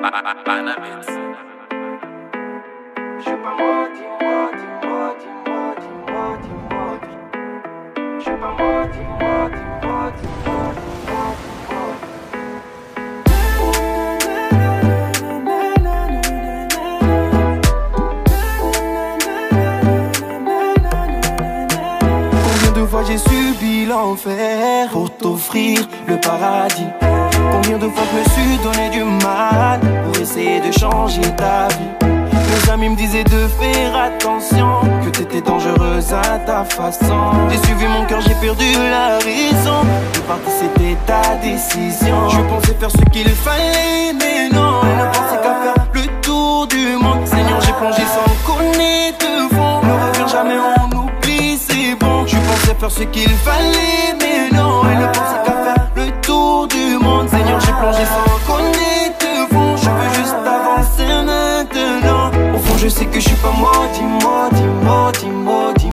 Banabits. Je suis pas moi, dis-moi, dis-moi, dis-moi, dis-moi, dis-moi. Je suis pas moi, dis-moi, dis-moi, dis-moi, Combien de fois j'ai subi l'enfer pour t'offrir le paradis? Combien de fois je me suis donné du mal pour essayer de changer ta vie? Mes amis me disaient de faire attention, que t'étais dangereuse à ta façon. J'ai suivi mon cœur, j'ai perdu la raison. De partir c'était ta décision. Je pensais faire ce qu'il fallait, mais non. Je ne pensais qu'à faire le tour du monde. Seigneur, j'ai plongé sans connaître de fond. Ne reviens jamais, on oublie, c'est bon. Je pensais faire ce qu'il fallait, mais non. Je ne pensais qu'à faire le tour du monde. Seigneur, j'ai plongé sans connaître de fond. Je veux juste avancer maintenant. Au fond je sais que je suis pas moi, dis-moi, dis-moi, dis-moi, dis-moi.